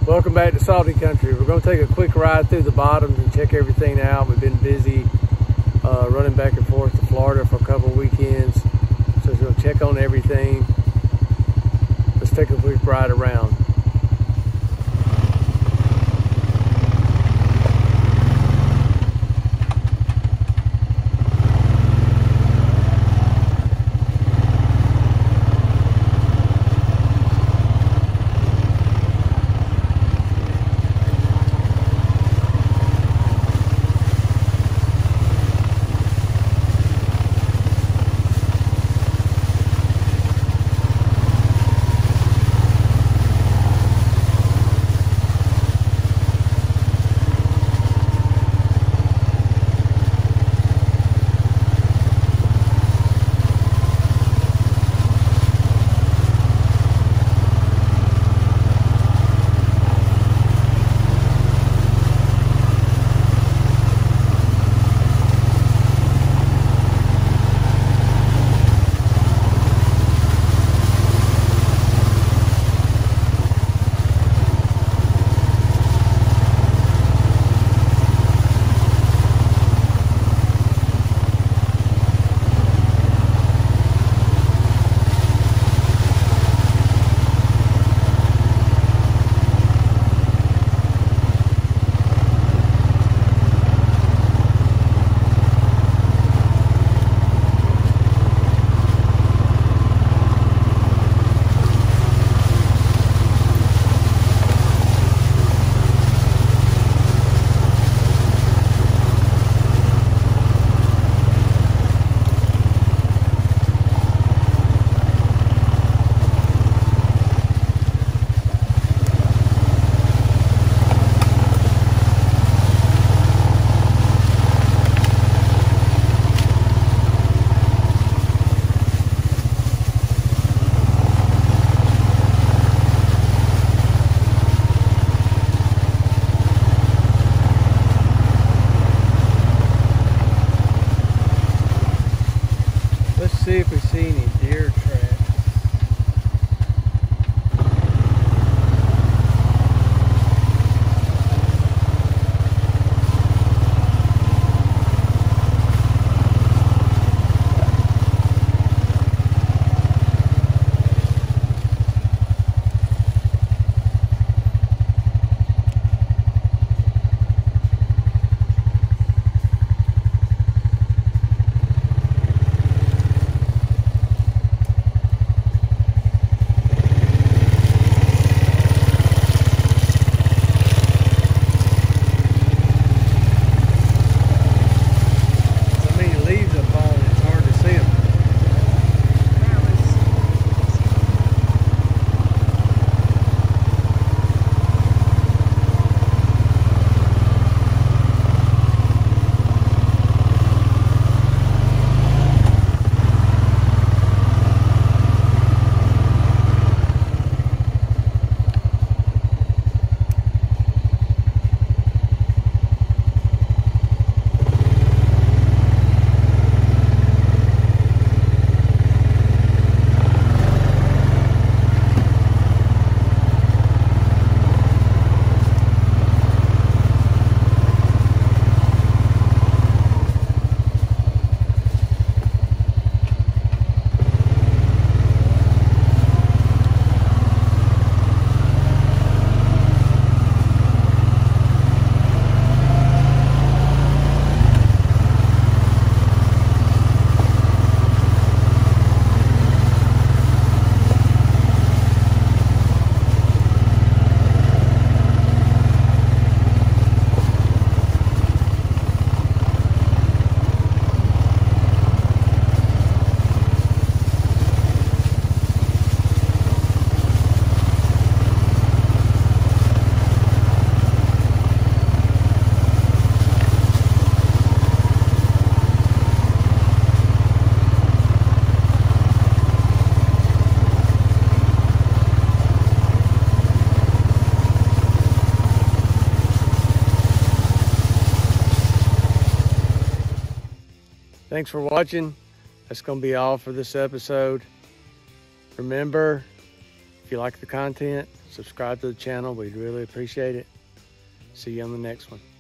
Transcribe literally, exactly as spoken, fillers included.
Welcome back to Salty Country. We're going to take a quick ride through the bottoms and check everything out. We've been busy uh, running back and forth to Florida for a couple of weekends, so we're going to check on everything. Let's take a quick ride around. See if we see any deer tracks. Thanks for watching. That's going to be all for this episode. Remember, If you like the content, subscribe to the channel. We'd really appreciate it. See you on the next one.